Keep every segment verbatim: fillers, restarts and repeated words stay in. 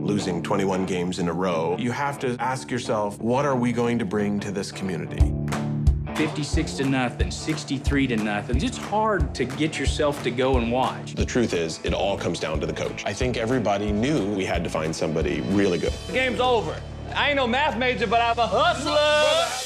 losing twenty-one games in a row, you have to ask yourself, what are we going to bring to this community? fifty-six to nothing, sixty-three to nothing. It's hard to get yourself to go and watch. The truth is, it all comes down to the coach. I think everybody knew we had to find somebody really good. The game's over. I ain't no math major, but I'm a hustler.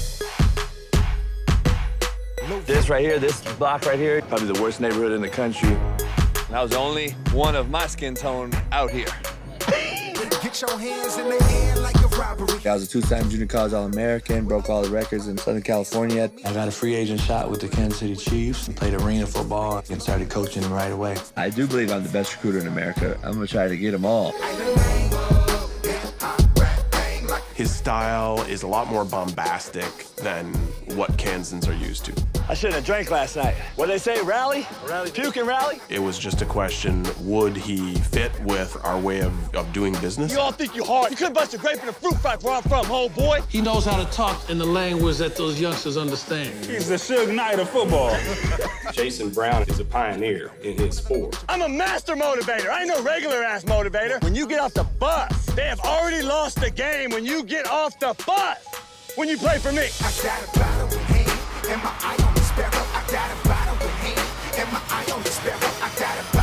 This right here, this block right here, probably the worst neighborhood in the country. I was only one of my skin tone out here. Get your hands in the air like a robbery. I was a two-time junior college All-American, broke all the records in Southern California. I got a free agent shot with the Kansas City Chiefs and played arena football and started coaching them right away. I do believe I'm the best recruiter in America. I'm gonna try to get them all. His style is a lot more bombastic than what Kansans are used to. I shouldn't have drank last night. What'd they say, rally? Rally, puke and rally? It was just a question, would he fit with our way of, of doing business? You all think you hard. You couldn't bust a grape in a fruit fight where I'm from, homeboy. He knows how to talk in the language that those youngsters understand. He's the Suge Knight of football. Jason Brown is a pioneer in his sport. I'm a master motivator. I ain't no regular-ass motivator. When you get off the bus, they have already lost the game when you get off the bus when you play for me. I got a bottle in hand, and my eye on the sparrow. I got a bottle in hand, and my eye on the sparrow. I got a